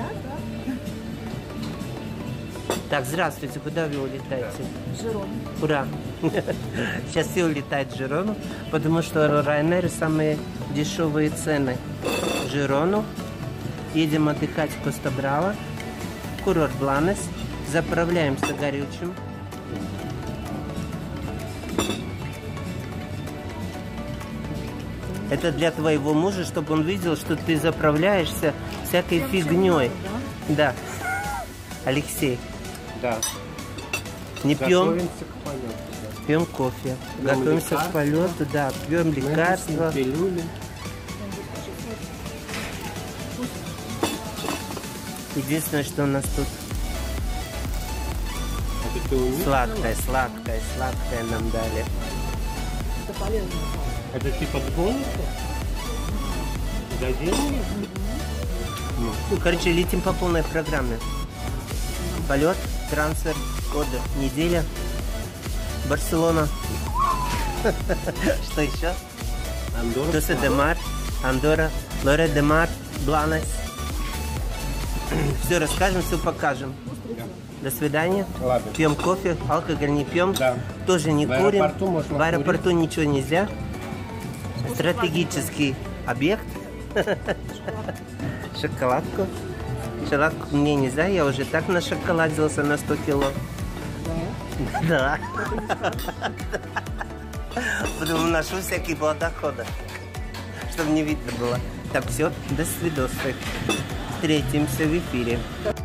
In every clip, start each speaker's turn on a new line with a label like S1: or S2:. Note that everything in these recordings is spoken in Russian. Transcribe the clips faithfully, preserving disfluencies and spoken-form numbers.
S1: Так, здравствуйте, куда вы улетаете?
S2: В Жирону.
S1: Ура! Сейчас все улетают в Жирону, потому что Ryanair самые дешевые цены. В Жирону. Едем отдыхать в Коста-Браво. Курорт Бланес. Заправляемся горючим. Это для твоего мужа, чтобы он видел, что ты заправляешься всякой фигней. Да. Алексей.
S3: Да.
S1: Не пьем.
S3: Готовимся к полету. Да.
S1: Пьем кофе.
S3: Пьем
S1: Готовимся
S3: лекарства.
S1: к полету, да. Пьем лекарства.
S3: Пилюли.
S1: Единственное, что у нас тут
S3: Это ты умеешь?
S1: сладкое, сладкое, сладкое нам дали.
S2: Это полезно.
S3: Это типа с бонуса? За деньги?
S1: Ну, короче, летим по полной программе. Полет, трансфер, коды, неделя, Барселона. Что еще?
S3: Андорра.
S1: Тоса де Мар, Андорра, Лоре де Мар, Бланес. Все расскажем, все покажем. До свидания.
S3: Ладно.
S1: Пьем кофе, алкоголь не пьем.
S3: Да.
S1: Тоже не
S3: В
S1: курим.
S3: аэропорту можно
S1: В аэропорту ничего нельзя. Стратегический объект. Шоколадку. Шоколадку мне нельзя, я уже так нашоколадился на сто кило. Да. Потому ношу всякие благоходы, чтобы не видно было. Так, все, до свидосов. Встретимся в эфире.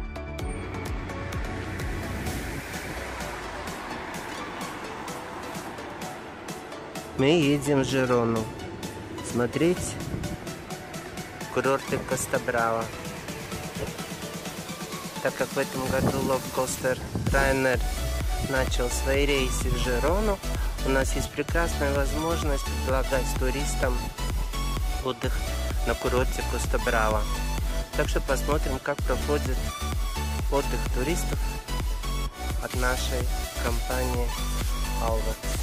S1: Мы едем в Жирону смотреть курорты Коста-Браво. Так как в этом году лоукостер Ryanair начал свои рейсы в Жирону, у нас есть прекрасная возможность предлагать туристам отдых на курорте Коста-Браво. Так что посмотрим, как проходит отдых туристов от нашей компании Alvax.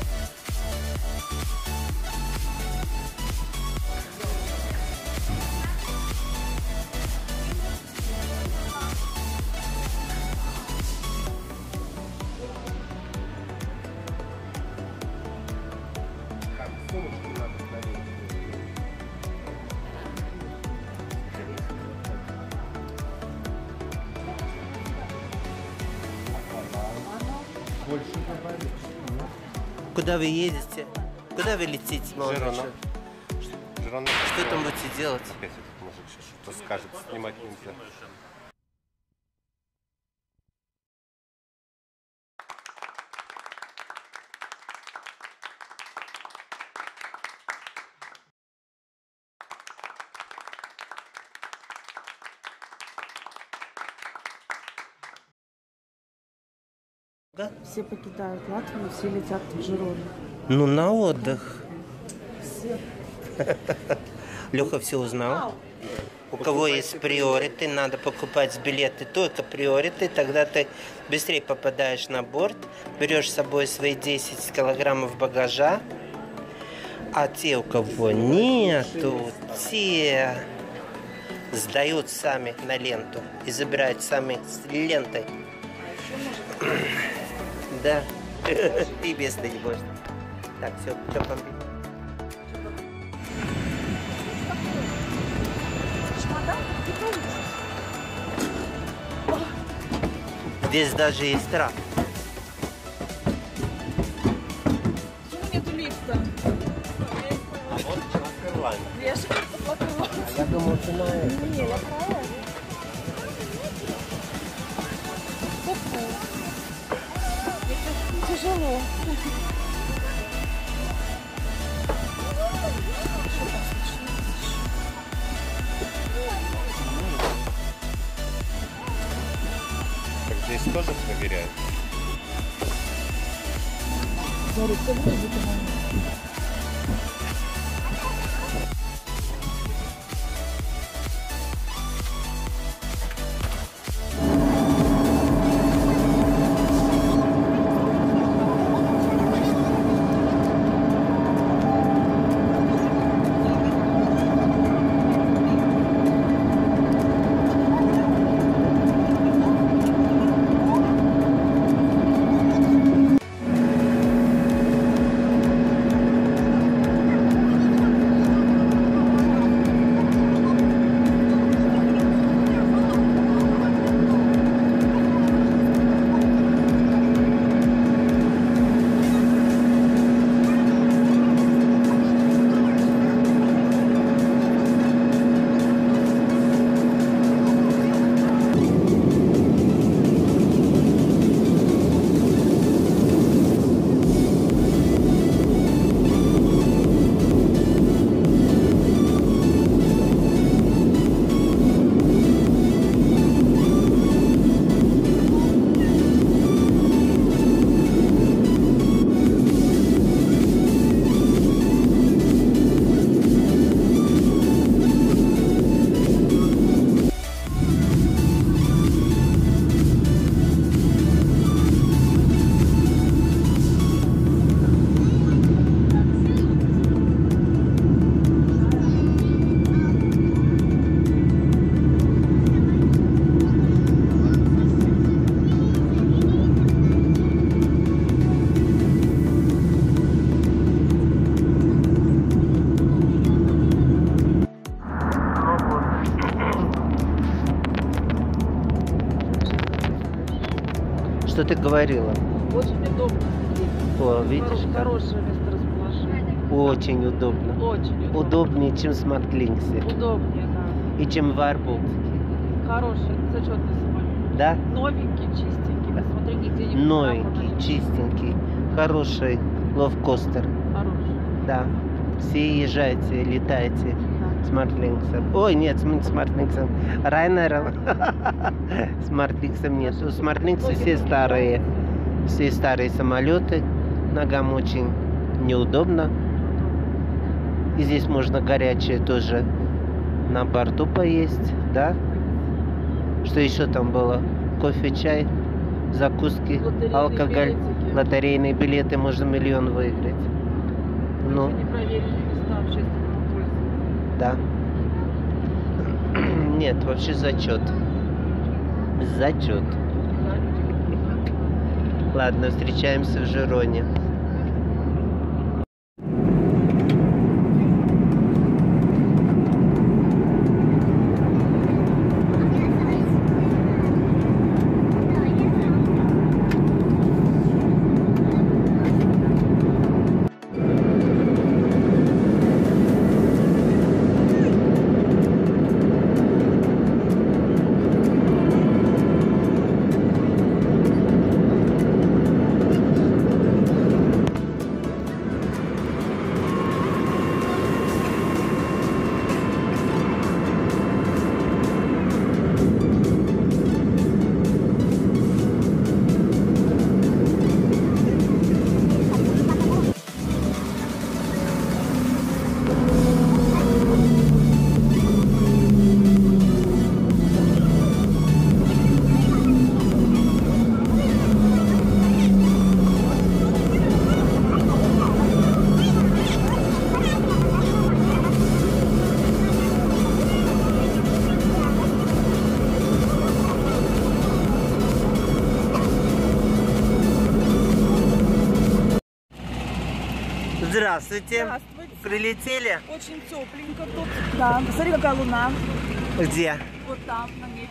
S3: Больше добавить.
S1: Куда вы едете? Куда вы летите, молодой
S3: Жирона.
S1: человек?
S3: Жирона.
S1: Что там будете делать?
S3: Опять этот мужик сейчас что-то скажет, снимать нельзя.
S2: Все покидают Латвию, все летят в Жирону.
S1: Ну, на отдых.
S2: Все.
S1: Леха все узнал. У кого есть приоритеты, надо покупать билеты только приоритеты, тогда ты быстрее попадаешь на борт, берешь с собой свои десять килограммов багажа, а те, у кого нету, те сдают сами на ленту и забирают сами с лентой. Да, и без не будешь. Так, все, все, помби. Здесь даже есть трап.
S2: Почему нету лифта?
S3: А вот открываем.
S2: Я же поплакала.
S1: Я думал, ты на это.
S2: Не, я правая. Это тяжело.
S3: Так здесь тоже проверяют.
S2: Говорит, ты будешь быть
S1: что ты говорила?
S2: Очень удобно здесь.
S1: О, видишь, как?
S2: Хорошее месторасположение.
S1: Очень удобно.
S2: Очень удобно.
S1: Удобнее, чем в смарт-линксе.
S2: Удобнее, да.
S1: И чем в Airbolt.
S2: Хороший, зачетный самолет.
S1: Да?
S2: Новенький, чистенький. Посмотри, нигде не
S1: Новенький, чистенький. Хороший ловкостер.
S2: Хороший.
S1: Да. Все езжайте, летайте.
S2: Да.
S1: Смарт-линксом. Ой, нет, с смарт-линксом. Райнером. Смарт-линксом нет. У смарт-линкса все старые. Все старые самолеты. Ногам очень неудобно. И здесь можно горячее тоже на борту поесть, да? Что еще там было? Кофе, чай, закуски,
S2: Лотерейные
S1: алкоголь,
S2: билетики.
S1: лотерейные билеты, можно миллион выиграть. Ну,
S2: Не проверили места общественного пользования.
S1: да. Нет, вообще зачет. Зачет. Ладно, встречаемся в Жироне. Здравствуйте.
S2: Здравствуйте.
S1: Прилетели?
S2: Очень тепленько тут. Да, посмотри, какая луна.
S1: Где?
S2: Вот там, на небе.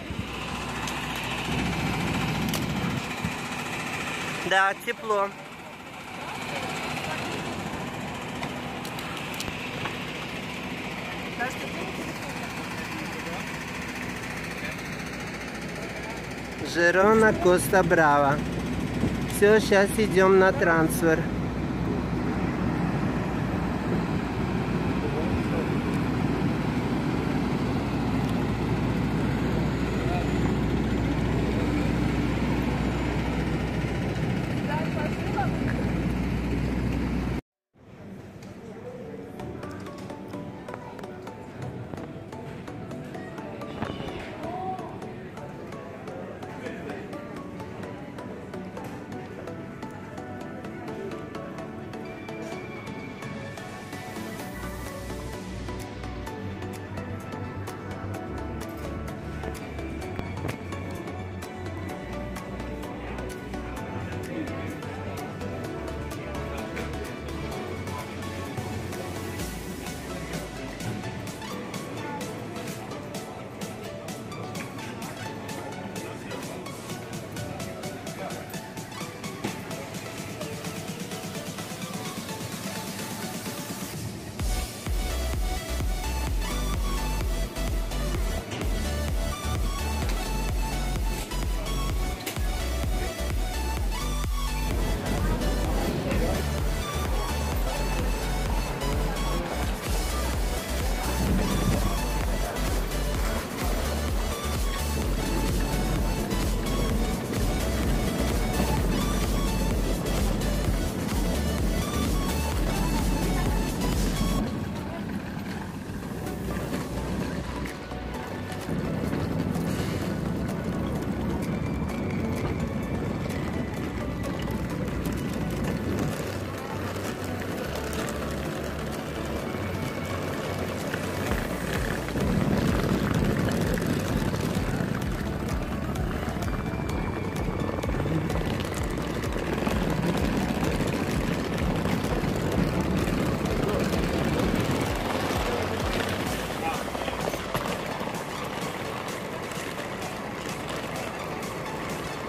S1: Да, тепло. Жирона, Коста Брава. Все, сейчас идем на трансфер.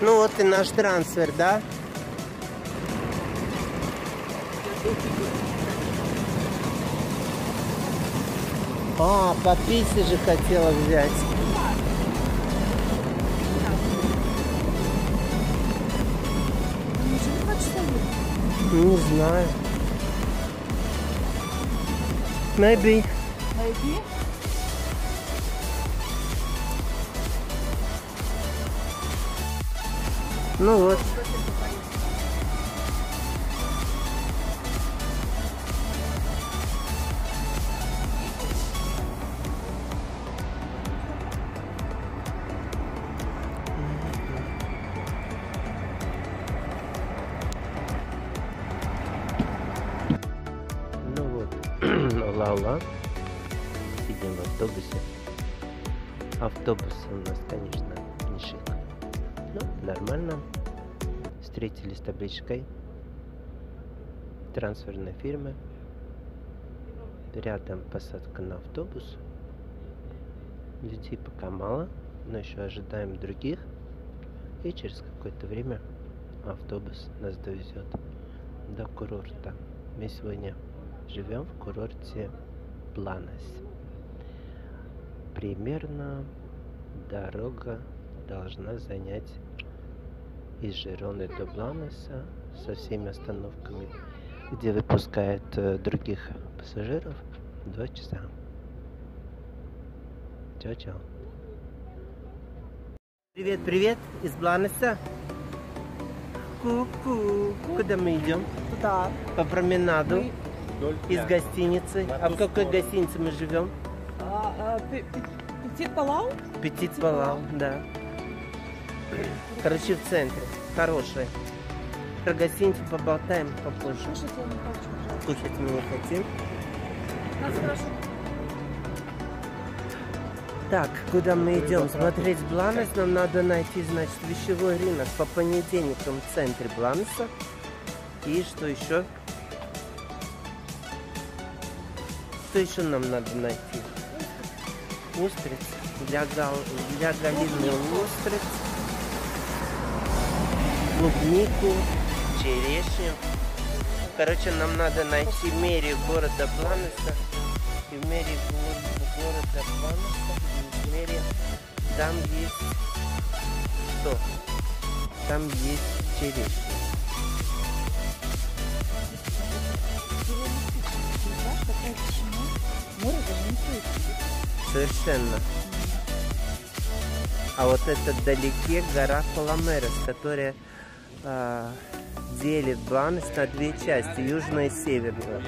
S1: Ну вот и наш трансфер, да? А, по пицце же хотела взять. Не знаю. Maybe.
S2: Maybe?
S1: Ну вот. Ну вот. Ла-ла. Сидим в автобусе. Автобус у нас, конечно, не шик. Ну, нормально. Встретились с табличкой трансферной фирмы. Рядом посадка на автобус. Людей пока мало, но еще ожидаем других. И через какое-то время автобус нас довезет до курорта. Мы сегодня живем в курорте Планес. Примерно дорога должна занять из Жироны до Планеса со всеми остановками, где выпускают э, других пассажиров, два часа. Чао-чао. Привет, привет из Планеса. Ку-ку. Куда мы идем?
S2: Туда.
S1: По променаду.
S2: Мы-
S1: Из гостиницы. А в какой гостинице мы живем?
S2: А, а, пи- пи- Петит Палау?
S1: Петит Палау, да. Короче, в центре. Хорошая. Про гостиницу поболтаем попозже.
S2: Слушайте, я не хочу.
S1: Кушать мы не хотим.
S2: Нас спрашивают.
S1: Так, куда мы идем? Смотреть Планес. Нам надо найти, значит, вещевой рынок по понедельникам в центре Планеса. И что еще? Что еще нам надо найти? Устриц. Для, гал... для Галины устриц. Клубнику. Черешню. Короче, нам надо найти мэрию города Планеса. И в мэрии го- города Планеса, в мэрии, там есть что? Там есть черешня.
S2: Море даже не слышно.
S1: Совершенно. А вот это вдалеке гора Паламерос, которая а, делит Планес на две части, южная и северная.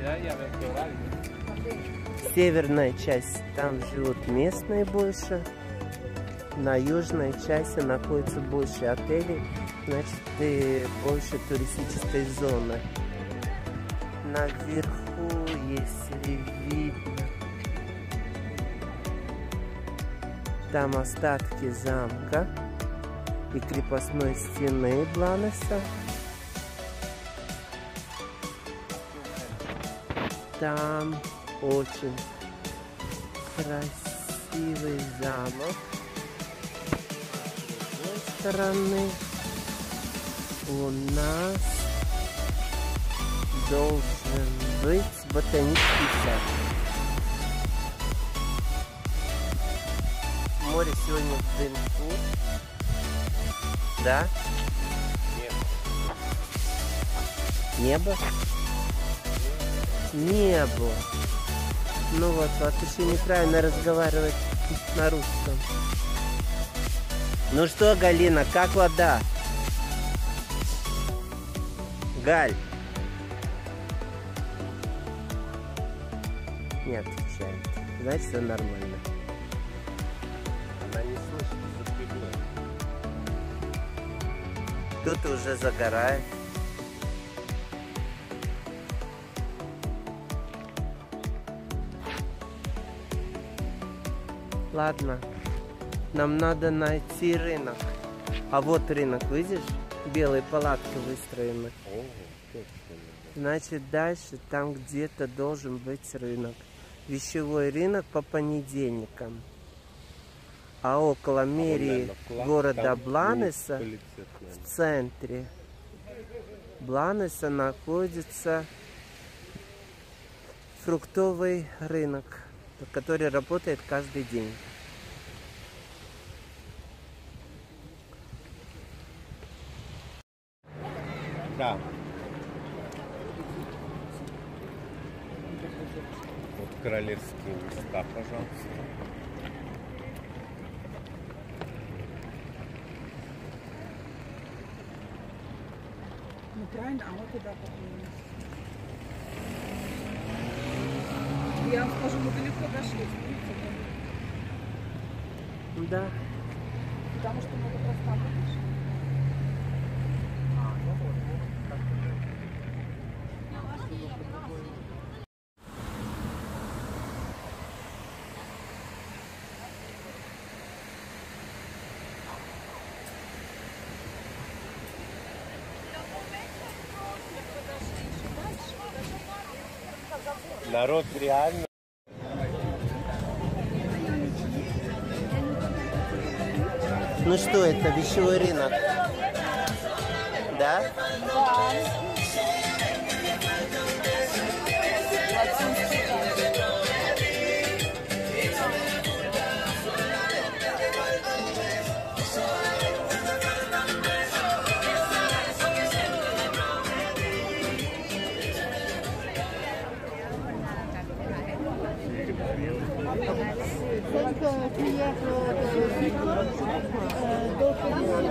S1: Северная часть, там живут местные больше. На южной части находится больше отелей, значит, и больше туристической зоны. Наверху, если видно, там остатки замка и крепостной стены Планеса. Там очень красивый замок. С другой стороны у нас должен быть ботанический сад. Море сегодня в дымку. Да? Небо. Небо. Ну вот, вот еще неправильно разговаривать на русском. Ну что, Галина, как вода? Галь. Не отвечает. Значит, все нормально.
S3: Она не слышит за спиной.
S1: Тут уже загорает. Ладно, нам надо найти рынок. А вот рынок, видишь? Белые палатки выстроены.
S3: О, точно.
S1: Значит, дальше там где-то должен быть рынок. Вещевой рынок по понедельникам. А около мэрии города
S3: Там
S1: Бланеса,
S3: муниципалитет,
S1: в
S3: наверное.
S1: центре Бланеса, находится фруктовый рынок, который работает каждый день.
S3: Да. Вот королевские места, пожалуйста.
S2: Ну правильно, а мы куда поплыли? Я вам скажу, мы далеко дошли. Смотрите,
S1: Да.
S2: потому что мы как раз там вышли.
S3: Народ реально.
S1: Ну что это, вещевой рынок? Да?
S4: Quelques cuillères de sucre, euh, d'autres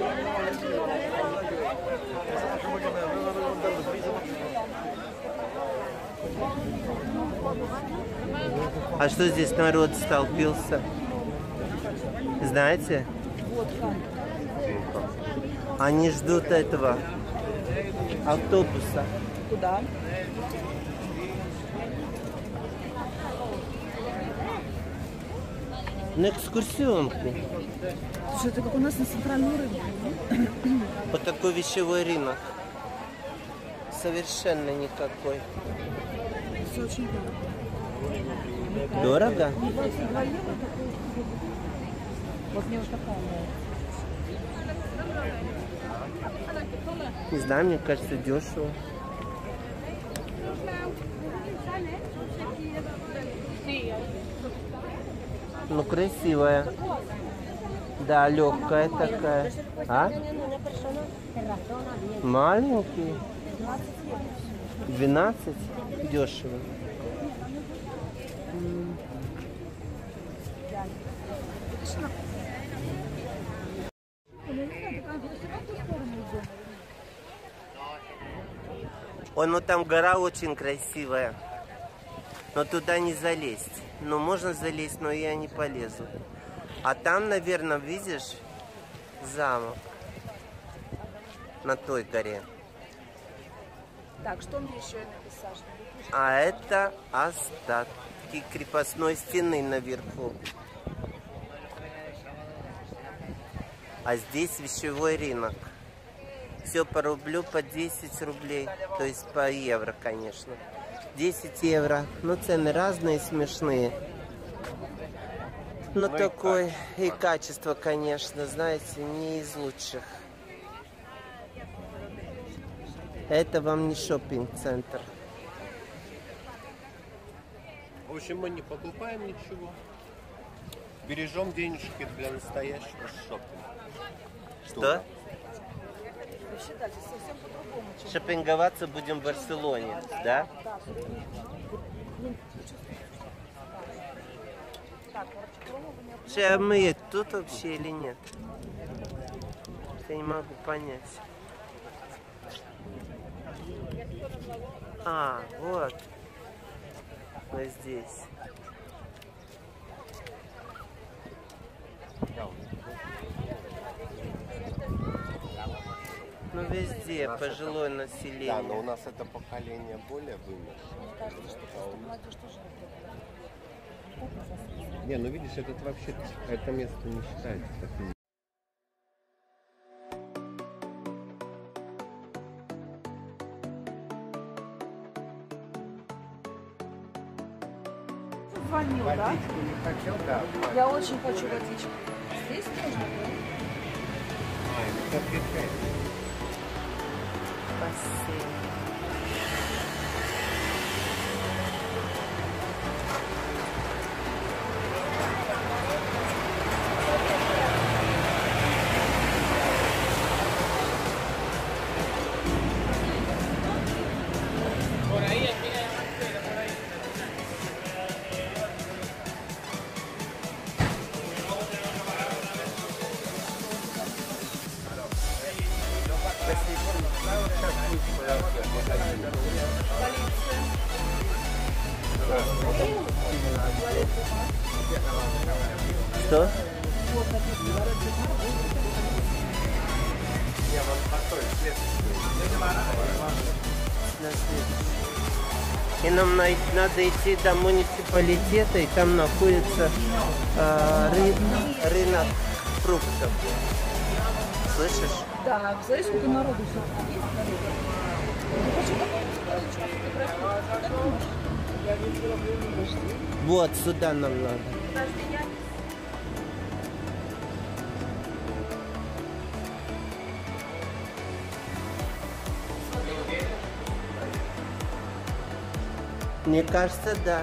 S1: А что здесь народ столпился? Знаете? Они ждут этого автобуса.
S2: Куда?
S1: На экскурсионку.
S2: Слушай, это как у нас на центральном рынке.
S1: Вот такой вещевой рынок. Совершенно никакой.
S2: Все очень дорого.
S1: Дорого?
S2: двадцать два евро такой. Вот мне вот такая нравится.
S1: Не знаю, мне кажется, дешево. Ну, красивая. Да, легкая такая. А? Маленький. двенадцать? Дешево. М. Ой, ну там гора очень красивая. Но туда не залезть. Ну, можно залезть, но я не полезу. А там, наверное, видишь, замок. На той горе.
S2: Так, что мне еще написать?
S1: А это остатки крепостной стены наверху. А здесь вещевой рынок. Все по рублю, по десять рублей. То есть по евро, конечно. десять евро. Ну, цены разные, смешные. Но
S3: Ну,
S1: такой и качество, конечно, знаете, не из лучших. Это вам не шоппинг-центр.
S3: В общем, мы не покупаем ничего. Бережем денежки для настоящего шопинга.
S1: Что?
S2: Вообще, да, здесь совсем по-другому. чем-
S1: Шопинговаться будем в Барселоне, да?
S2: Так, короче, промо вы не определили.
S1: Че, а мы тут вообще или нет? Я не могу понять. А, вот. Мы здесь. Ну, везде
S3: нас
S1: пожилое
S3: Да, но у
S1: население.
S3: нас это поколение более вымершее.
S2: Мне кажется, что просто молодежь тоже не
S3: Не, ну видишь, этот вообще, это место не считается таким.
S2: звонил, да?
S3: Водичку не хотел, да.
S2: Я очень хочу водичку. Здесь можно?
S3: А, это пикает.
S1: Бассейн. Что? И нам на- надо идти до муниципалитета, и там находится э, ры- рынок фруктов. Слышишь?
S2: Да, знаешь, сколько народу все.
S1: Вот сюда нам надо. Мне кажется, да.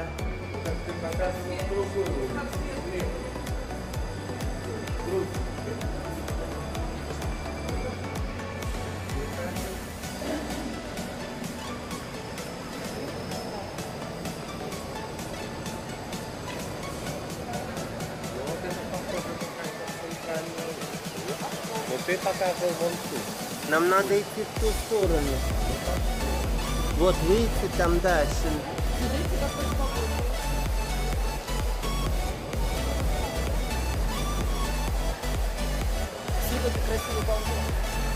S3: Ну ты показывай вон ту.
S1: Нам надо идти в ту сторону. Вот выйти там дальше.
S2: Сегодня красивый балкон.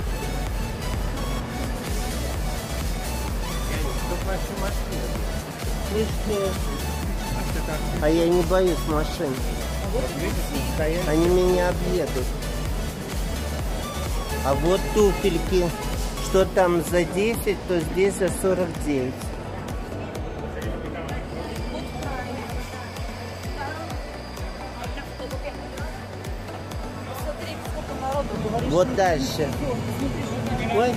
S1: Слишком. А я не боюсь машин. Они меня объедут. А вот туфельки. Что там за десять, то здесь за сорок девять.
S2: Смотри, сколько народу, говоришь.
S1: Вот дальше. Ой.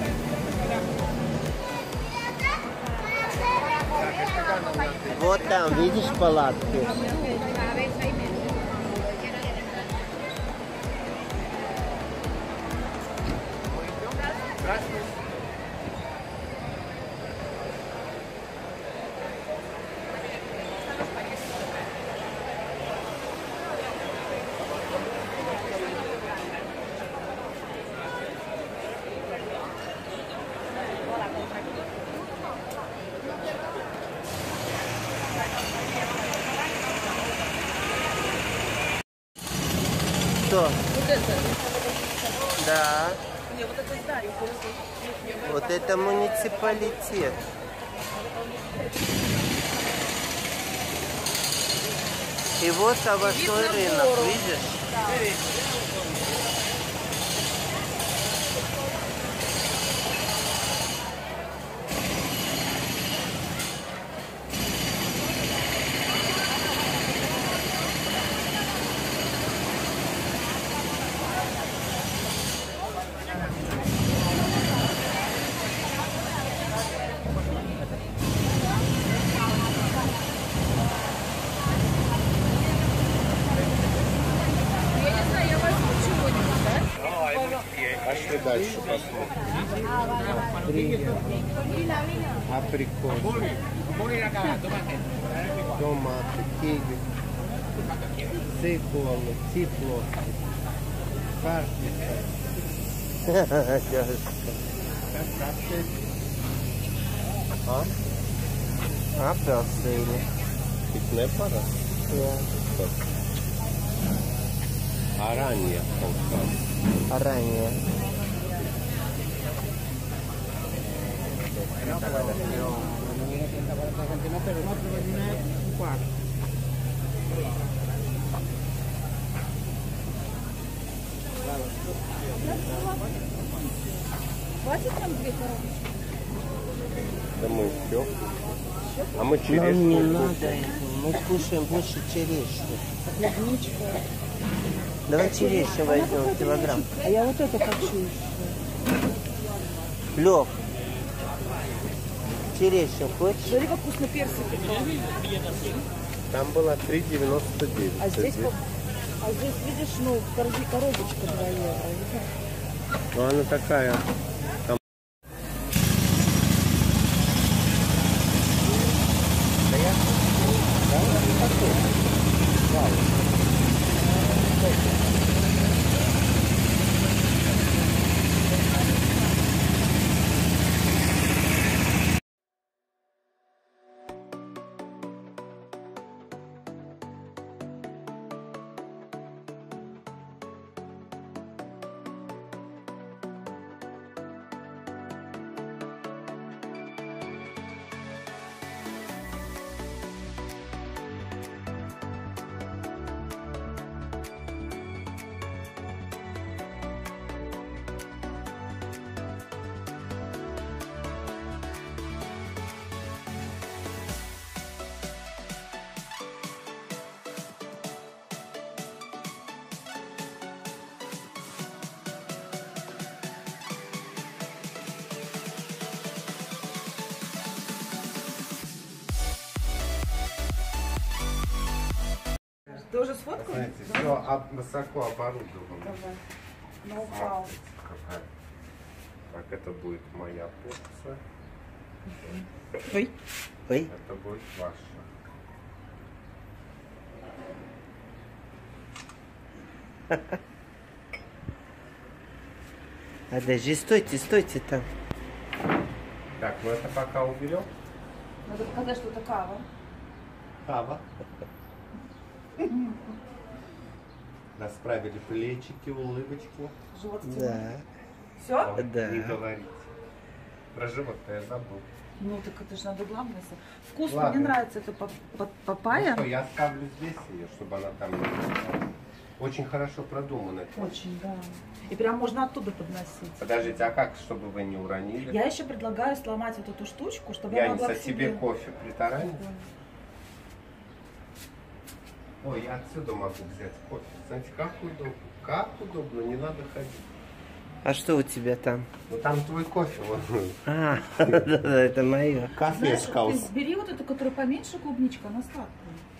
S1: Вот там, видишь, палатки? Что?
S2: Вот это.
S1: Да.
S2: Не, вот это здание.
S1: Вот это муниципалитет. И вот овощной рынок, видишь?
S2: Я не знаю, я возьму чего-нибудь, да?
S3: Пошли дальше посмотрим. Априкос. Томаты, киви. Циколы, циплосы. Картица.
S1: А? Апельсины.
S3: Питная пара.
S1: Да.
S3: Аранья.
S1: А ранее.
S2: Хватит там две коробочки?
S3: Это мы все. А мы
S1: Нам
S3: черешню
S1: не
S3: кушаем.
S1: надо этого. Мы кушаем больше черешню.
S2: Клубничка.
S1: Давай черешню возьмем килограмм.
S2: А я вот это хочу еще.
S1: Лёх, черешню хочешь?
S2: Смотри, как вкусно персик.
S3: Там было три девяносто девять.
S2: А здесь, по- а здесь, видишь, ну, в корзине коробочка два евро.
S3: Ну она такая. Там...
S2: Ты уже сфоткал?
S3: Знаете, все высоко оборудовано.
S2: Давай. Ноу-хау.
S3: Какая. Так, это будет моя порция.
S2: Ой.
S1: Ой,
S3: Это будет ваша.
S1: подожди, стойте, стойте там.
S3: Так, ну это пока уберем.
S2: Надо показать, что это кава.
S3: Кава. Расправили плечики, улыбочку.
S2: Живот
S1: Да,
S2: Все?
S3: А вы
S1: Да.
S3: Не говорите. Про живот-то я забыл.
S2: Ну, так это же надо главное. Вкусно,
S3: Ладно.
S2: мне нравится это па- па- папайя.
S3: Ну что, я ставлю здесь ее, чтобы она там не лежала. Очень хорошо продумано.
S2: Очень, да. И прям можно оттуда подносить.
S3: Подождите, а как, чтобы вы не уронили?
S2: Я еще предлагаю сломать вот эту штучку, чтобы
S3: Я
S2: я
S3: не
S2: могла
S3: со
S2: к
S3: себе кофе притаранить.
S2: Да.
S3: Ой, я отсюда могу взять кофе. Знаете, как удобно. Как удобно, не надо ходить.
S1: А что у тебя там?
S3: Ну там твой кофе. Вот.
S1: А, да-да, это мое.
S3: Кафе
S2: Знаешь, ты бери вот эту, которая поменьше клубничка, она сладкая.